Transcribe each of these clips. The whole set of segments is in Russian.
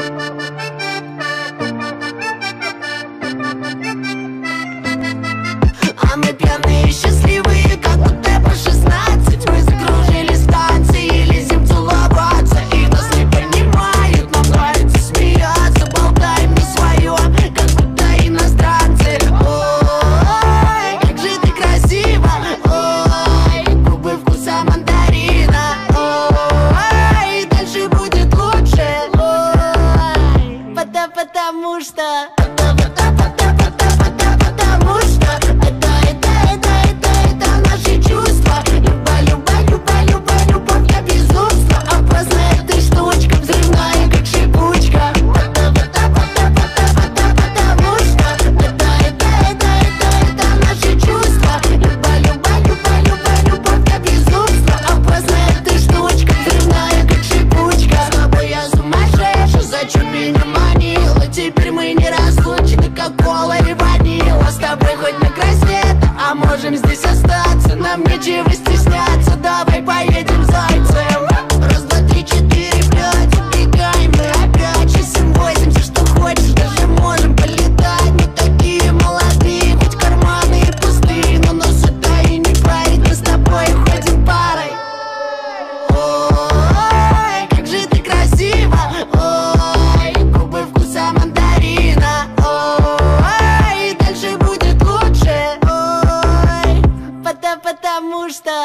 А мы пьяные и счастливые, как будто по 16. Мы закружили станции, лезем целоваться, и нас не понимают. Нам нравится смеяться, болтаем на своем, как будто иностранцы. Ой, как же ты красива, ой, губы вкуса мандарина. Ой, дальше будет лучше, ой, потому что наши чувства. Любовь до безумства. Опасная ты штучка, взрывная как шипучка. Потому что это наши чувства. Любовь до безумства. Опасная ты штучка, взрывная как шипучка. С тобой я сумасшедший, зачем меня манила? Теперь мы не разлучены, как кола и ванила. С тобой хоть на край света, а можем здесь остаться. Нам нечего стесняться, давай поедем зайцем. Раз, два, три, четыре, пять, убегаем мы опять. 6, 7, 8, все что хочешь, даже можем полетать. Мы такие молодые, хоть карманы и пустые, но нас это и не парит, мы с тобой ходим парой. Ой, как же ты красива, ой, губы вкуса мандарина. Ой, дальше будет лучше, ой, потому что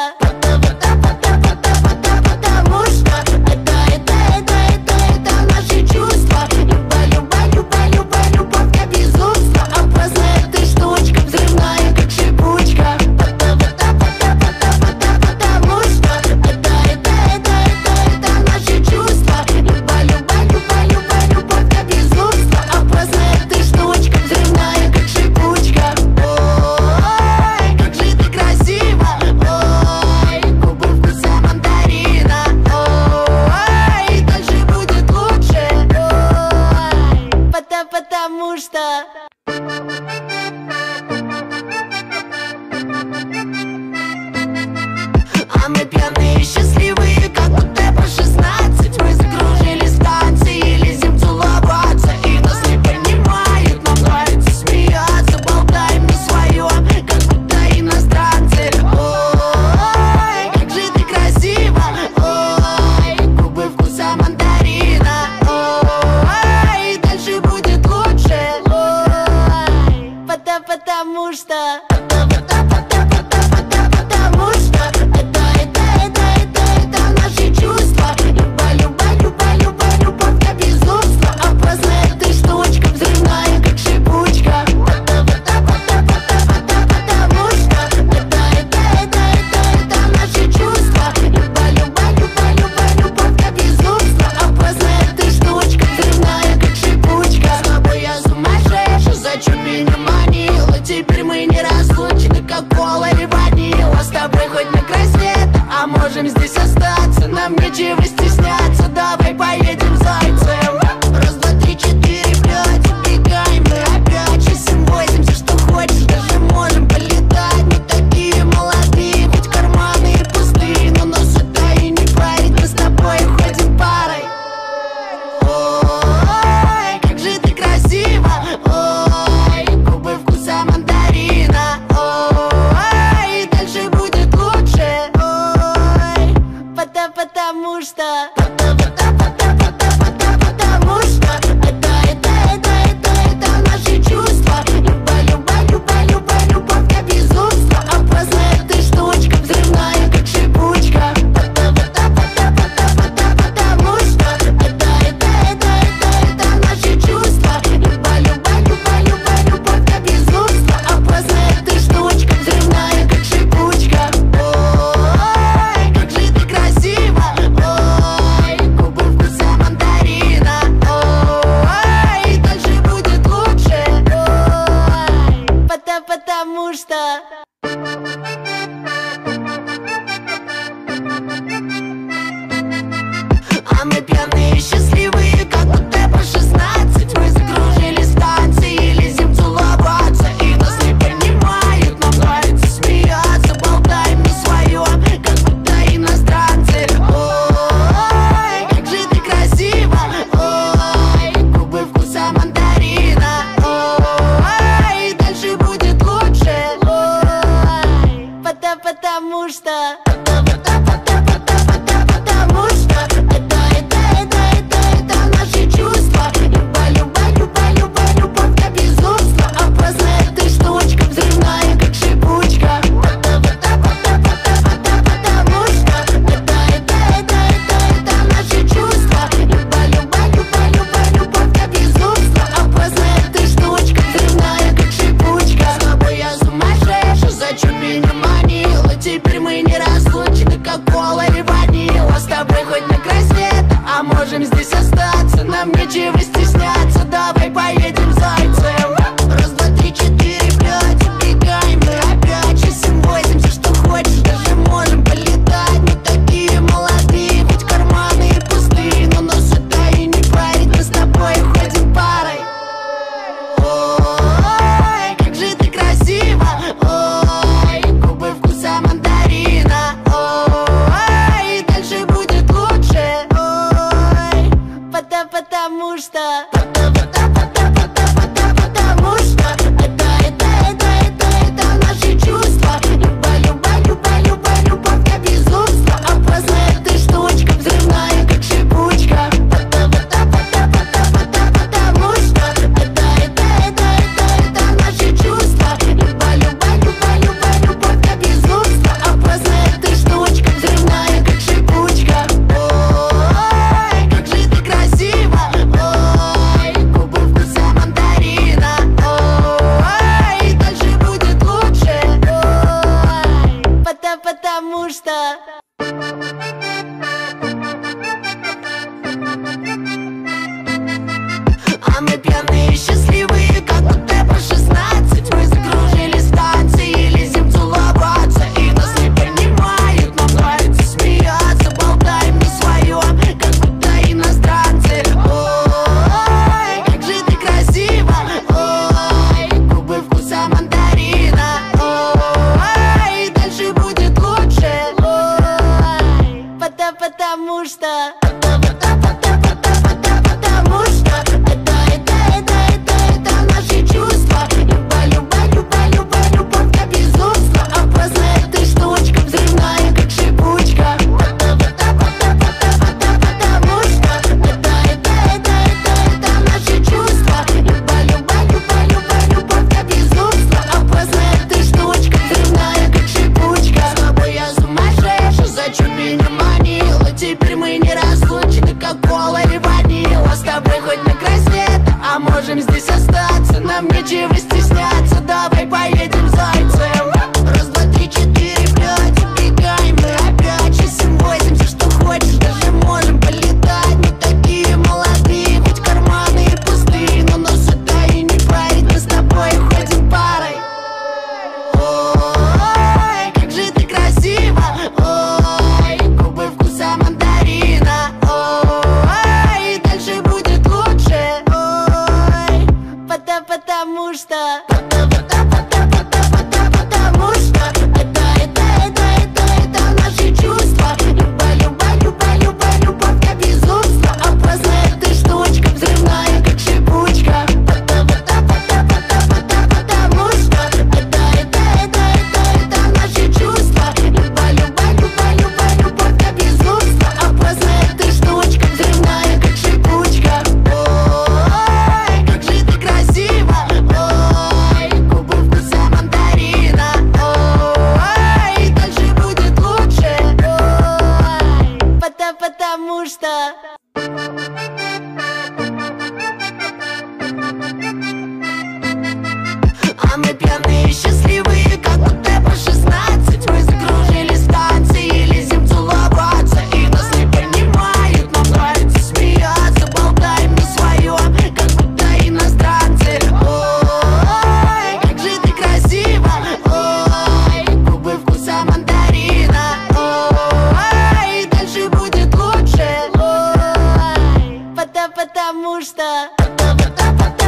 нечего стесняться, давай поедем зайцем. Раз, два, три, четыре, пять, убегаем мы опять. 6, 7, 8, все что хочешь, даже можем полетать. Мы такие молодые, хоть карманы и пустые, но нас это и не парит, мы с тобой ходим парой. Ой, как же ты красива, ой, губы вкуса мандарина. Ой, дальше будет лучше, ой, потому что потому что это наши чувства. Любовь как безумство. Опасная ты штучка, взрывная как шипучка. Потому что это наши чувства. Любовь как безумство. Опасная ты штучка, взрывная как шипучка. Ой, как же ты красива, ой, губы вкуса мандарина. Ой, дальше будет лучше, ой, потому что а мы пьяные и счастливые, как будто по 16. Мы закружили станции, лезем целоваться, и нас не понимают, нам нравится смеяться. Болтаем на своем, как будто иностранцы. Ой, как же ты красива, ой, губы вкуса мандарина. Ой, дальше будет лучше, ой, потому что потому что это наши чувства. Любовь как безумство. Опасная ты штучка, взрывная как шипучка. Потому что это наши чувства. Любовь как безумство. Опасная ты штучка, взрывная как шипучка. С тобой я сумасшедший, зачем меня манила? Теперь мы не разлучны, как кола и ванила. С тобой хоть на край света, а можем здесь остаться. Нам нечего стесняться, давай поедем зайцем. Раз, два, три, четыре, пять, убегаем мы опять. 6, 7, 8, все что хочешь, даже можем полетать. Мы такие молодые, хоть карманы и пустые, но нас это и не парит, мы с тобой ходим парой. Ой, как же ты красива, ой, губы вкуса мандарина. Ой, дальше будет лучше, ой, потому что потому что это наши чувства. Любовь как безумство. Опасная ты штучка, взрывная как шипучка. Потому что это наши чувства. Любовь как безумство. Опасная ты штучка, взрывная как шипучка. Ой, как же ты красива, ой, губы вкуса мандарина. Ой, дальше будет лучше, ой, потому что а мы пьяные и счастливые, как будто по 16. Мы закружили станции, лезем целоваться, и нас не понимают, нам нравится смеяться. Болтаем на своем, как будто иностранцы. Ой, как же ты красива, ой, губы вкуса мандарина. Ой, дальше будет лучше, ой, потому что